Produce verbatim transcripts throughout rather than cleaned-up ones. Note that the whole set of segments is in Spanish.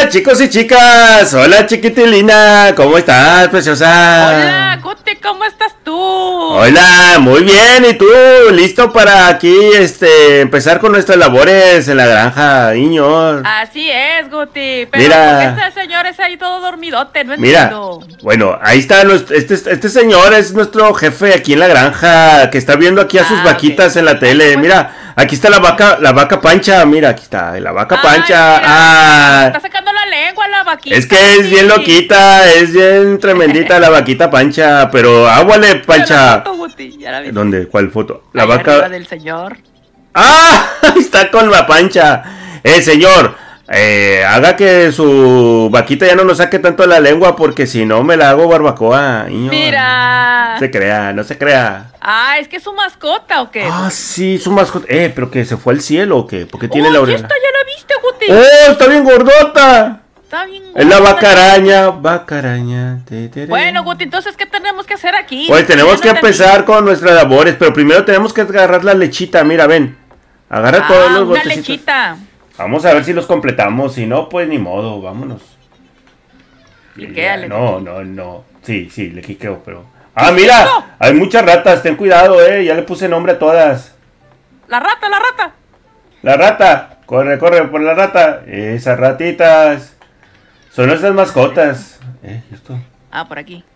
Hola chicos y chicas, hola chiquitilina, ¿cómo estás, preciosa? Hola, Guti, ¿cómo estás tú? Hola, muy bien, ¿y tú? ¿Listo para aquí, este, empezar con nuestras labores en la granja, niño? Así es, Guti, pero Mira, ¿por qué este señor es ahí todo dormidote? No mira, entiendo. bueno, ahí está, nuestro, este, este señor es nuestro jefe aquí en la granja, que está viendo aquí a sus Ah, vaquitas ok. en la tele, Bueno. mira. Aquí está la vaca, la vaca Pancha, mira, aquí está, la vaca Ay, Pancha. mira, Ah, está sacando la lengua la vaquita. es que es bien Guti. loquita, es bien tremendita la vaquita Pancha, pero aguale Mira la Pancha. foto, Guti, ya la viste. ¿Dónde? ¿Cuál foto? La Ahí vaca. arriba del señor. ¡Ah! Ahí está con la Pancha. Eh, señor, eh, haga que su vaquita ya no nos saque tanto la lengua porque si no me la hago barbacoa. Niño. Mira. No se crea, no se crea. Ah, ¿es que es su mascota o qué? Ah, sí, su mascota. Eh, pero que se fue al cielo o qué? Porque tiene Oh, la ya oreja. está, ya la viste, Guti. ¡Oh, está bien gordota! Está bien. Es la gorda. vaca araña, vaca araña. te, te, te. Bueno, Guti, entonces, ¿qué tenemos que hacer aquí? Pues tenemos Ya que no entendí. empezar con nuestras labores, pero primero tenemos que agarrar la lechita. Mira, ven. Agarra Ah, todos los una botecitos. lechita. Vamos a ver si los completamos. Si no, pues ni modo, vámonos. Cliquéale, No, Guti. no, no. Sí, sí, le quiqueo, pero. ¡Ah, ¿Qué es mira! eso? Hay muchas ratas, ten cuidado, eh. Ya le puse nombre a todas. La rata, la rata. La rata, corre, corre por la rata. Esas ratitas son nuestras mascotas. Eh, esto. Ah, por aquí.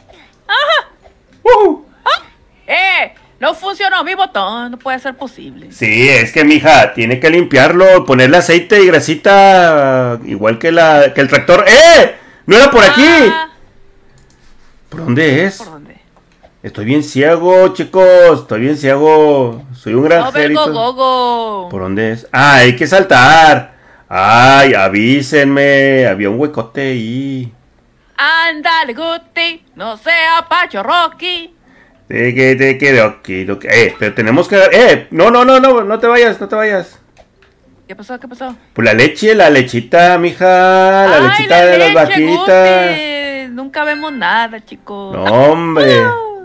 ¡Uh! ¡Eh! No funcionó mi botón, no puede ser posible. Sí, es que mija, tiene que limpiarlo, ponerle aceite y grasita, igual que la que el tractor. ¡Eh! ¡No era por aquí! Ah, ¿Por dónde es? ¿por dónde? Estoy bien ciego, chicos, estoy bien ciego. Soy un No, vergo, granjerito. gogo. ¿Por dónde es? Ah, hay que saltar. Ay, avísenme, había un huecote ahí. Ándale, Guti, no sea Pacho Rocky. Te que te que ok, ok. Eh, pero tenemos que eh, no, no, no, no, no te vayas, no te vayas. ¿Qué pasó? ¿Qué pasó? Pues la leche, la lechita, mija, la Ay, lechita la de las leche, vaquitas. Guti. Nunca vemos nada, chicos. No, hombre.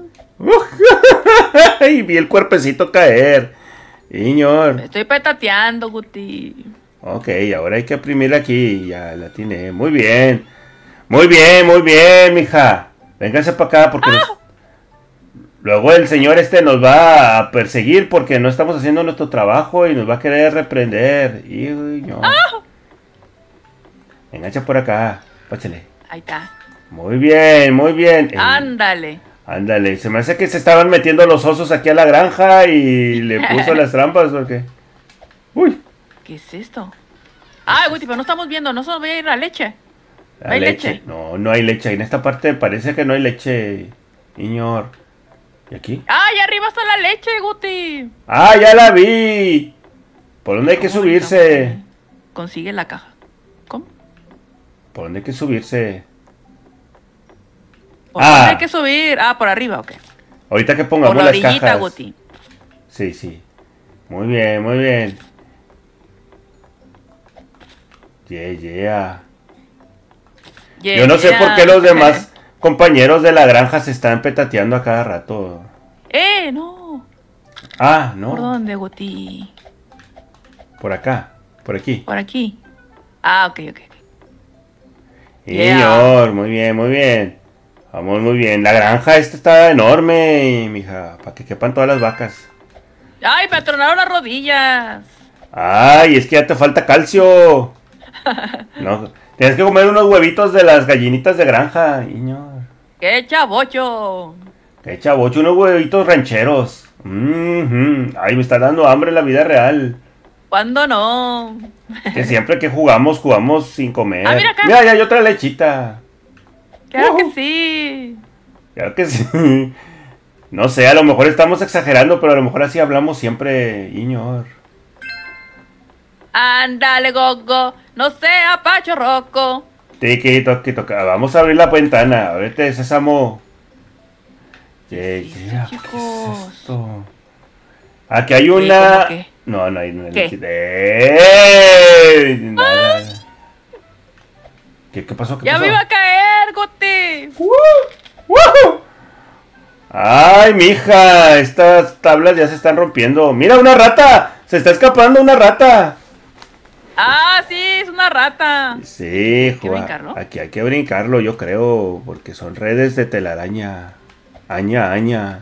Y vi el cuerpecito caer. Señor. Me estoy petateando, Guti. Ok, ahora hay que imprimir aquí. Ya la tiene. Muy bien. Muy bien, muy bien, mija. Vénganse para acá porque nos... luego el señor este nos va a perseguir porque no estamos haciendo nuestro trabajo y nos va a querer reprender. Y, uy, no. Vénganse por acá. Pásale. Ahí está. Muy bien, muy bien. Eh, Ándale. Ándale, se me hace que se estaban metiendo los osos aquí a la granja y le puso las trampas porque... Uy, ¿Qué es esto? Ay, Guti, pero no estamos viendo, no solo voy a ir la leche. la ¿No hay leche. leche? No, no hay leche. En esta parte parece que no hay leche, señor. ¿Y aquí? ¡Ay, arriba está la leche, Guti! ¡Ah, ya la vi! ¿Por dónde hay que ¿Cómo subirse? ahorita consigue la caja? ¿Cómo? ¿Por dónde hay que subirse? ¿Por Ah. dónde hay que subir? Ah, por arriba, ok. Ahorita que Por pongamos la las orillita, cajas. Guti. Sí, sí. Muy bien, muy bien. Yeah, yeah. Yeah, Yo no sé yeah. por qué los demás compañeros de la granja se están petateando a cada rato. ¡Eh, no! Ah, no. ¿Por dónde, Guti? Por acá, por aquí. Por aquí. Ah, ok, ok. ok. Señor, muy bien, muy bien. Vamos muy bien. La granja esta está enorme, mija, para que quepan todas las vacas. ¡Ay, me tronaron las rodillas! Ay, es que ya te falta calcio. No, tienes que comer unos huevitos de las gallinitas de granja, señor. ¡Qué chavocho! Qué chavocho, unos huevitos rancheros. Mm-hmm. Ay, me está dando hambre en la vida real. ¿Cuándo no? Que siempre que jugamos, jugamos sin comer. Ah, mira acá. Mira, ya hay otra lechita. ¡Claro que Ujú. sí! Claro que sí. No sé, a lo mejor estamos exagerando, pero a lo mejor así hablamos siempre, señor. Ándale, gogo, no sea Pacho Roco. Tiki, toki, toca. Vamos a abrir la ventana. Ábrete, sésamo. Yeah, ¿Qué es yeah, esto, ¿qué chicos? es esto? Aquí hay Oye, una... ¿cómo qué? No, no hay una ¿Qué? lechita. ¡Ey! Nada. ¿Qué, ¿Qué pasó? ¿Qué ¡Ya pasó? me iba a caer, Guti! ¡Uh! ¡Uh! ¡Ay, mija! Estas tablas ya se están rompiendo. ¡Mira, una rata! ¡Se está escapando una rata! Ah, sí, es una rata. Sí, Hay que Juan. brincar, ¿no? Aquí hay que brincarlo, yo creo, porque son redes de telaraña. Aña, aña.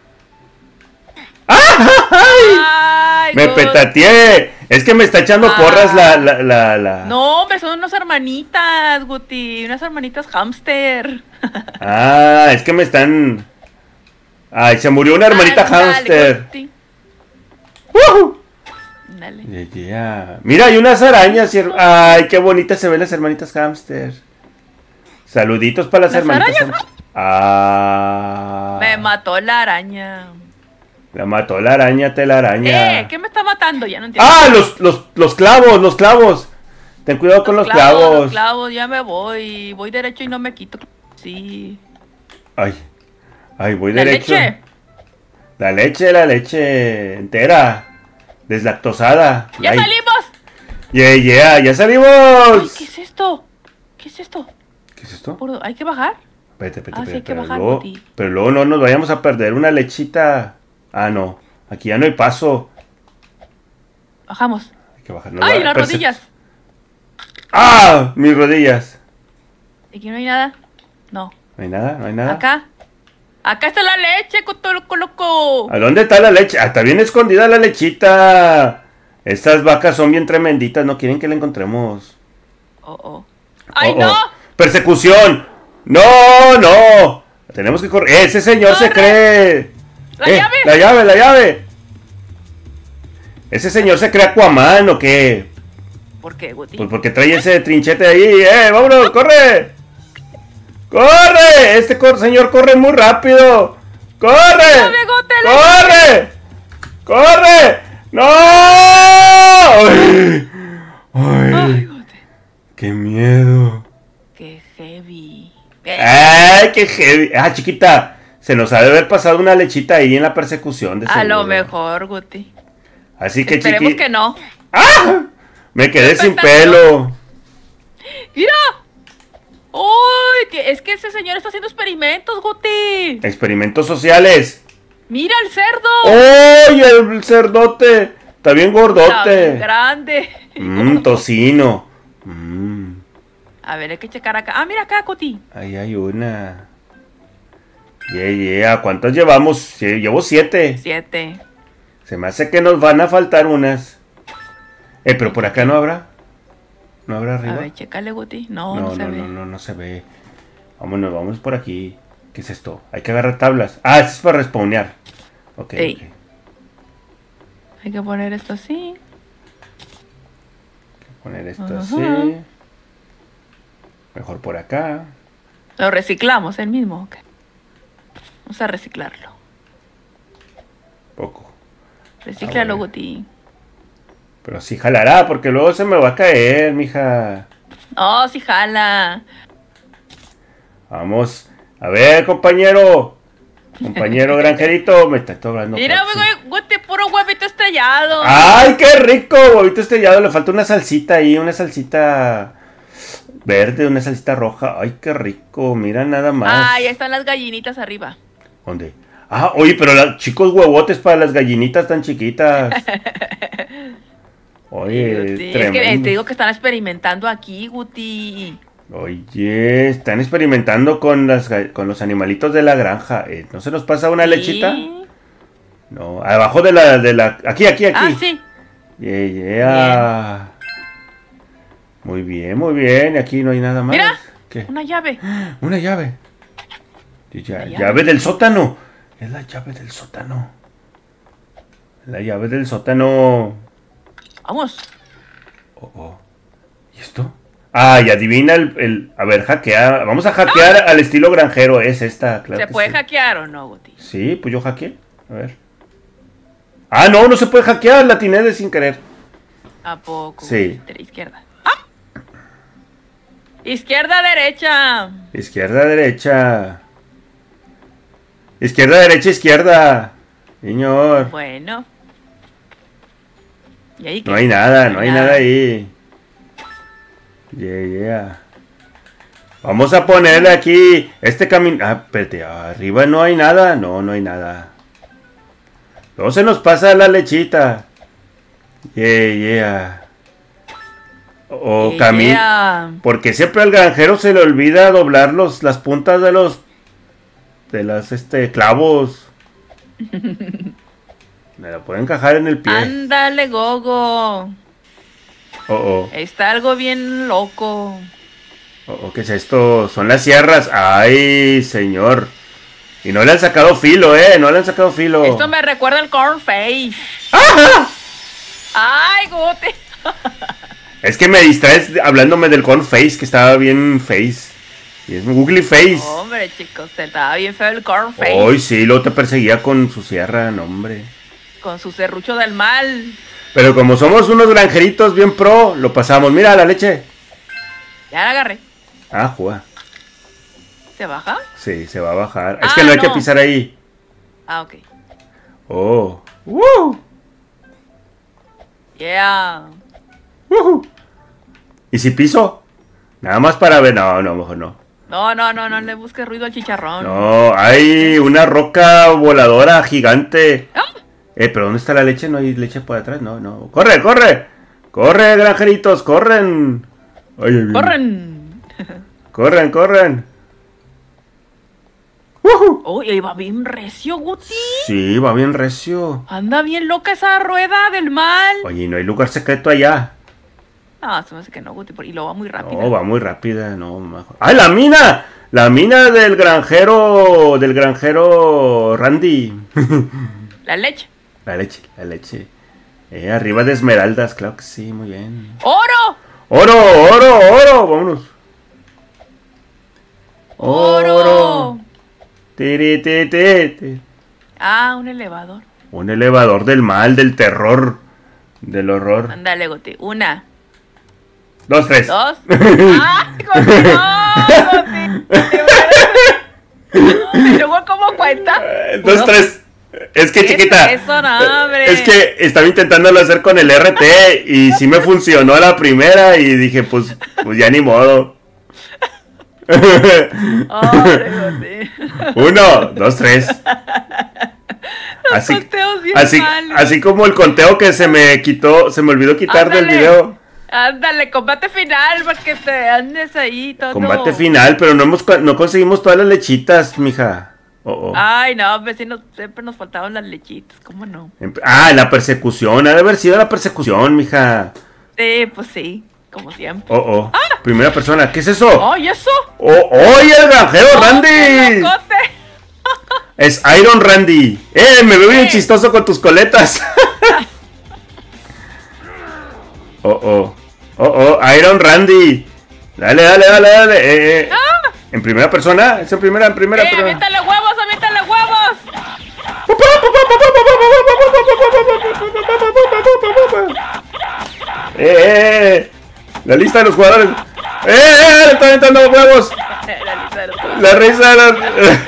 Ay, Me God. petateé. Es que me está echando Ah. porras la, la, la, la- No, hombre, son unas hermanitas, Guti. Unas hermanitas hámster. Ah, es que me están... Ay, se murió una hermanita Ándale, hámster. Guti. ¡Woohoo! Dale. Yeah, yeah. Mira, hay unas arañas. her- Ay, qué bonitas se ven las hermanitas hámster. Saluditos para las, ¿Las hermanitas arañas? hámster. Ah. Me mató la araña. La mató la araña, telaraña. Eh, ¿qué me está matando? Ya no entiendo. Ah, los, los, los clavos, los clavos. Ten cuidado con los clavos. Los clavos, ya me voy. Voy derecho y no me quito. Sí. Ay, ay, voy La derecho. leche. La leche, la leche entera. Deslactosada. ¡Ya Ay. salimos! Yeah, yeah, ya Ay, salimos. ¿qué es esto? ¿Qué es esto? ¿Qué es esto? Por- ¿Hay que bajar? Espérate, espérate, Ah, sí, hay espérate, que pero, bajar, luego, Guti. pero luego no nos vayamos a perder una lechita. Ah, no. Aquí ya no hay paso. Bajamos. Hay que bajar. Nos ¡Ay, va- las perse- rodillas! ¡Ah! Mis rodillas. ¿Aquí no hay nada? No. No hay nada, no hay nada. ¿Acá? ¡Acá está la leche, coto loco loco! ¿A dónde está la leche? Ah, está bien escondida la lechita. Estas vacas son bien tremenditas, no quieren que la encontremos. Oh, oh. ¡Ay, Oh, oh. no! ¡Persecución! ¡No, no! Tenemos que correr. ¡Ese señor se ¡Corre! cree! ¡La Eh, llave! ¡La llave, la llave! ¿Ese señor se cree Aquaman o qué? ¿Por qué, Guti? Pues porque trae ese trinchete ahí. ¡Eh, vámonos, corre! ¡Corre! Este cor- señor corre muy rápido. ¡Corre! ¡Llave, Gote, la ¡Corre! ¡Corre! ¡No! ¡Ay! ¡Ay, ¡Ay! Guti! ¡Qué miedo! ¡Qué heavy! ¡Ay, qué heavy! Ah, chiquita, se nos ha de haber pasado una lechita ahí en la persecución de A lo seguro. mejor, Guti. Así que, Esperemos chiqui... que no. ¡Ah! Me quedé sin Espectacular. pelo. ¡Mira! ¡Uy! que- Es que ese señor está haciendo experimentos, Guti. Experimentos sociales. ¡Mira el cerdo! ¡Ay, el cerdote! Está bien Está bien gordote. grande. Mmm, tocino. Mmm, A ver, hay que checar acá. Ah, mira acá, Guti. ahí hay una. Yeah, yeah. ¿Cuántas llevamos? Sí, llevo siete. Siete. Se me hace que nos van a faltar unas. Eh, pero por acá no habrá. ¿No habrá A arriba? ver, chécale, Guti. No, No, no, no, se no, ve. no, no, no se ve. Vámonos, vamos por aquí. ¿Qué es esto? Hay que agarrar tablas. Ah, esto es para respawnear. Ok, Ey. ok. Hay que poner esto así. Poner esto Ajá. así. Mejor por acá. Lo reciclamos, el mismo. Ok. Vamos a reciclarlo. Poco. Reciclalo, Ah, bueno. Guti. Pero sí jalará, porque luego se me va a caer, mija. Oh, sí jala. Vamos. A ver, compañero. Compañero granjerito. Me está hablando. Mira, Patsy. güey, Guti, puro huevito estrellado. ¡Ay, qué rico! Huevito estrellado. Le falta una salsita ahí, una salsita verde, una salsita roja. ¡Ay, qué rico! Mira nada más. Ah, ya están las gallinitas arriba. ¿Dónde? Ah, oye, pero los chicos huevotes para las gallinitas tan chiquitas. Oye, Sí, es que eh, tremendo. te digo que están experimentando aquí, Guti. Oye, están experimentando con las ga- con los animalitos de la granja. Eh, ¿No se nos pasa una Sí. lechita? No, abajo de la de la aquí, aquí, aquí. Ah, sí. Yeah, yeah. Muy bien, muy bien. Aquí no hay nada más. Mira. ¿Qué? Una llave. Una llave. Ya- La llave. llave. del sótano. Es la llave del sótano. La llave del sótano. Vamos. Oh, oh. ¿Y esto? Ah, y adivina el, el- A ver, hackear. Vamos a hackear al estilo granjero. Es esta, claro. ¿Se que puede sí. hackear o no, Guti? Sí, pues yo hackeé. A ver. Ah, no, no se puede hackear. La atiné de sin querer. ¿A poco? Sí. De la izquierda. ¡Ah! Izquierda, derecha. Izquierda, derecha. Izquierda, derecha, izquierda. Señor. Bueno. ¿Y ahí qué? No hay nada, no hay nada ahí. Yeah, yeah. Vamos a ponerle aquí este camino. Ah, espérate, arriba no hay nada. No, no hay nada. Luego se nos pasa la lechita. Yeah, yeah. O, o Eh, camina. yeah. Porque siempre al granjero se le olvida doblar los, las puntas de los... De las, este, clavos. Me la puede encajar en el pie. Ándale, Gogo. Oh, oh. Está algo bien loco. Oh, oh, ¿qué es esto? Son las sierras. Ay, señor. Y no le han sacado filo, eh. No le han sacado filo. Esto me recuerda al corn face. ¡Ah! Ay, Guti. Es que me distraes hablándome del corn face, que estaba bien face. Y es un googly face. Hombre, chicos, te estaba bien feo el corn face. Ay, sí, luego te perseguía con su sierra, no, hombre. Con su serrucho del mal. Pero como somos unos granjeritos bien pro, lo pasamos. Mira la leche. Ya la agarré. Ah, juega. ¿Se baja? Sí, se va a bajar. Es Ah, que no hay no. que pisar ahí. Ah, ok. Oh. ¡Woo! Yeah. ¡Woo! ¿Y si piso? Nada más para ver. No, no, mejor no. No, no, no, no le busques ruido al chicharrón. No, hay una roca voladora gigante. Ah, Eh, pero ¿dónde está la leche? ¿No hay leche por atrás? No, no. ¡Corre, corre! ¡Corre, granjeritos! ¡Corren! Ay, ay, ay. ¡Corren! ¡Corren, corren! ¡Woohoo! Uy, ahí va bien recio, Guti. Sí, va bien recio. Anda bien loca esa rueda del mal. Oye, no hay lugar secreto allá. No, se me hace que no, Guti, por- y lo va muy rápido. No, va muy rápida, no, mejor. ¡Ah, la mina! La mina del granjero, del granjero Randy. La leche. La leche, la leche. Eh, arriba de esmeraldas, claro que sí, muy bien. ¡Oro! ¡Oro, oro, oro! Vámonos. ¡Oro! Tiri, ti, ti, ti. Ah, un elevador. Un elevador del mal, del terror, del horror. Ándale, Guti. Una, Dos, tres. dos. ¡Ay, Guti! ¡No, Guti! ¿Y luego cómo cuenta? Eh, Dos, Uno. tres. Es que, ¿Qué es chiquita. eso, no, hombre? Es que estaba intentándolo hacer con el R T y sí me funcionó la primera y dije, pues, pues ya ni modo. ¡Hombre, Guti! Uno, dos, tres. Los Así, conteos bien así, malos. así como el conteo que se me quitó, se me olvidó quitar del Ándale. video. Ándale, combate final para que te andes ahí todo. Combate final, pero no hemos no conseguimos todas las lechitas, mija. Oh, oh. Ay, no, vecinos, siempre nos faltaban las lechitas, ¿cómo no? Empe- Ah, la persecución, ha de haber sido la persecución, mija. Sí, pues sí, como siempre. Oh, oh. Primera persona, ¿qué es eso? ¡Ay, eso! ¡Oh, oye, el granjero ¡Oh, qué Randy! locote! Es Iron Randy. ¡Eh, me veo bien Eh. chistoso con tus coletas! oh, oh. Oh, oh, Iron Randy. Dale, dale, dale, dale. Eh, eh. ¡Ah! ¿En primera persona? ¿Es en primera, en primera, ¡Eh, primera? aviéntale huevos, aviéntale huevos! ¡Eh, eh, eh! La lista de los jugadores. ¡Eh, eh! ¡Le están aventando huevos! La lista de los huevos. La risa de los...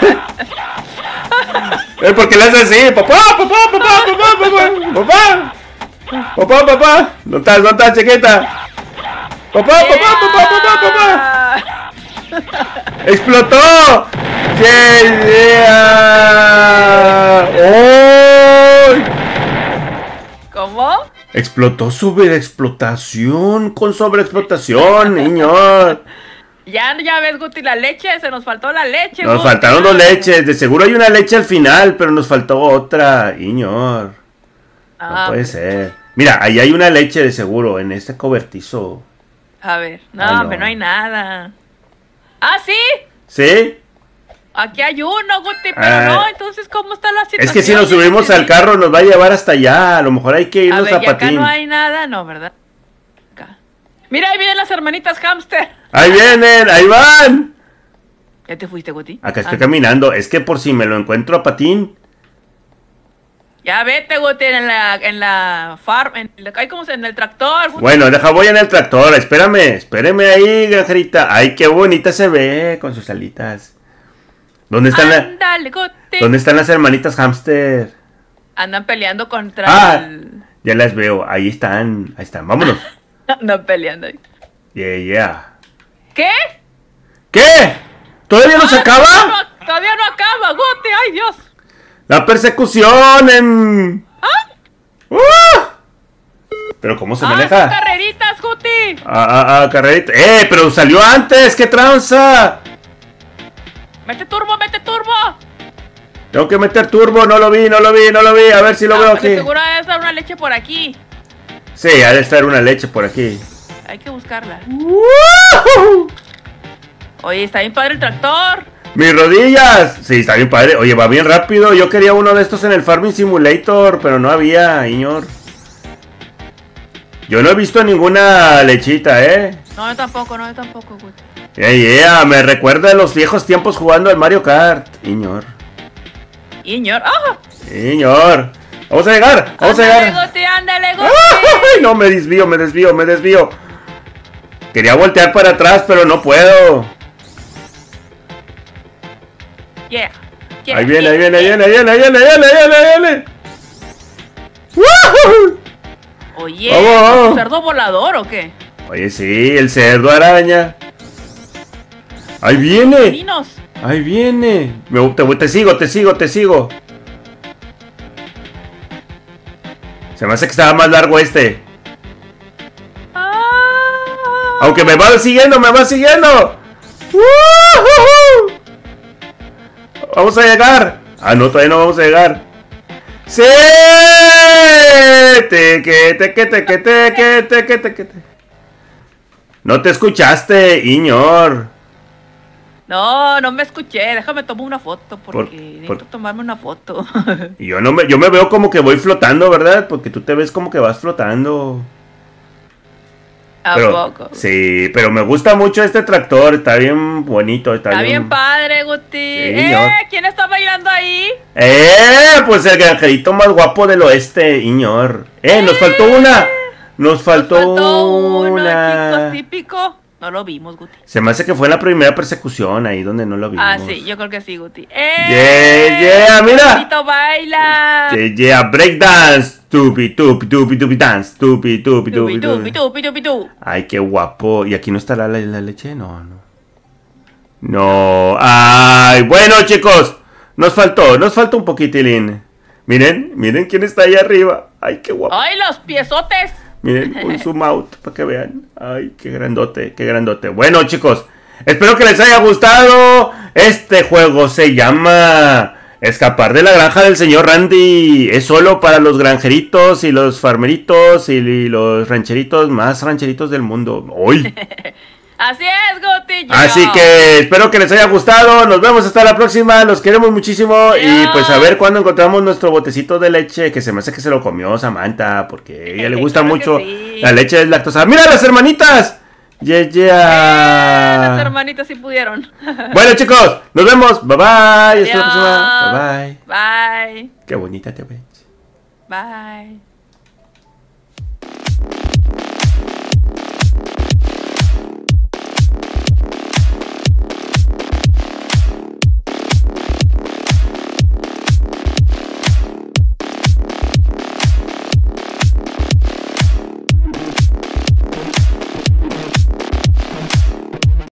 Eh, porque le hace así. ¡Papá, papá, papá, papá, papá! ¡Papá! ¡Papá, papá! ¿Dónde estás, dónde estás, chiquita? ¡Papá, papá, papá, papá, papá! ¡Explotó! ¡Yeah, yeah! ¡Oh! ¿Cómo? Explotó sobreexplotación con sobreexplotación, niños. Ya, ya ves, Guti, la leche, se nos faltó la leche. Nos Guti. faltaron dos leches. De seguro hay una leche al final, pero nos faltó otra, niños. Ah, No puede pues, ser. Mira, ahí hay una leche de seguro en este cobertizo. A ver, no, Ay, no. hombre, no hay nada. ¡Ah, sí! ¿Sí? Aquí hay uno, Guti, pero Ah. no, entonces, ¿cómo está la situación? Es que si nos Yo no subimos al entendí. carro nos va a llevar hasta allá. A lo mejor hay que A irnos ver, a, y acá patín. no hay nada, no, ¿verdad? Acá. Mira, ahí vienen las hermanitas hamster. Ahí vienen, ahí van. ¿Ya te fuiste, Guti? Acá estoy Ah, caminando. Es que por si me lo encuentro a patín. Ya vete, Guti, en la, en la farm, en el, ahí como se- en el tractor, Guti. Bueno, deja, voy en el tractor. Espérame, espérame ahí, granjerita. Ay, qué bonita se ve con sus alitas. ¿Dónde están, la- Ándale, Guti. ¿Dónde están las hermanitas hamster? Andan peleando contra Ah, el... ya las veo. Ahí están, ahí están. Vámonos. Andan peleando ahí. Yeah, yeah. ¿Qué? ¿Qué? ¿Todavía no se Ah, acaba? Todavía no, todavía no acaba, Guti, ay Dios. La persecución en... ¿Ah? ¡Uh! Pero ¿cómo se Ah, maneja? son carreritas, Guti. Ah, ah, ah, carrerita. ¡Eh! Pero salió antes. ¡Qué tranza! Mete turbo, mete turbo. Tengo que meter turbo. No lo vi, no lo vi, no lo vi. A ver si lo Ah, veo porque aquí. seguro debe estar una leche por aquí. Sí, ha de estar una leche por aquí. Hay que buscarla. ¡Woohoo! Oye, está bien padre el tractor. ¡Mis rodillas! Sí, está bien padre. Oye, va bien rápido. Yo quería uno de estos en el Farming Simulator, pero no había, señor. Yo no he visto ninguna lechita, ¿eh? No, yo tampoco, no, yo tampoco, Guti. Yeah, yeah, me recuerda a los viejos tiempos jugando al Mario Kart. Señor. Iñor. ¡Ah! Señor. Vamos a llegar, vamos a Ándale, llegar. Guti, ándale, Guti. ¡Ay! No, me desvío, me desvío, me desvío. Quería voltear para atrás, pero no puedo. Yeah. yeah Ahí viene, yeah, ahí viene, ahí yeah. viene, ahí viene, ahí viene, ahí viene, ahí viene, ahí viene. ¡Woohoo! Oye, Vamos, vamos. ¿un cerdo volador o qué? Oye, sí, el cerdo araña. Ahí viene. Meninos. Ahí viene. Me, te, te sigo, te sigo, te sigo. Se me hace que estaba más largo este. Ah. Aunque me va siguiendo, me va siguiendo. ¡Woohoo! Vamos a llegar. Ah, no, todavía no vamos a llegar. ¡Sí! Teque, teque, teque, teque, teque, teque. No te escuchaste, Iñor. No, no me escuché. Déjame tomar una foto porque Por- necesito por- tomarme una foto. Y yo no me, yo me veo como que voy flotando, ¿verdad? Porque tú te ves como que vas flotando. ¿A Pero, poco? sí, pero me gusta mucho este tractor. Está bien bonito, está, Está bien. bien padre, Guti. ¿Eh? señor. ¿Quién está bailando ahí? ¡Eh! Pues el granjerito más guapo del oeste, Iñor. ¡Eh! Nos faltó una. Nos faltó, Nos faltó uno, una. chicos, típico. No lo vimos, Guti. Se me hace que fue en la primera persecución ahí donde no lo vimos. Ah, sí, yo creo que sí, Guti. ¡Eh! Yeah, yeah, mira. ¡Qué bonito baila! Yeah, yeah, breakdance. Tupi, tupi, tupi, tupi, dance. Tupi, tupi, tupi, Tupi, tupi, tupi. tupi, tupi, tupi. Ay, qué guapo. ¿Y aquí no estará la, la leche? No, no. No. Ay, bueno, chicos. Nos faltó, nos faltó un poquitín. Miren, miren quién está ahí arriba. Ay, qué guapo. ¡Ay, los piezotes! Miren, un zoom out para que vean. Ay, qué grandote, qué grandote. Bueno, chicos, espero que les haya gustado. Este juego se llama Escapar de la granja del señor Randy. Es solo para los granjeritos y los farmeritos y los rancheritos más rancheritos del mundo. ¡Uy! Así es, Guti. Así que espero que les haya gustado. Nos vemos hasta la próxima. Los queremos muchísimo. Y Adiós. pues a ver cuándo encontramos nuestro botecito de leche. Que se me hace que se lo comió Samantha. Porque a ella le gusta Claro que mucho sí. la leche es lactosa. ¡Mira las hermanitas! Yeah, Eh, yeah. las hermanitas sí pudieron. Bueno, chicos, nos vemos. Bye bye. Hasta la próxima. Adiós. Bye bye. Bye. Qué bonita te ves. Bye.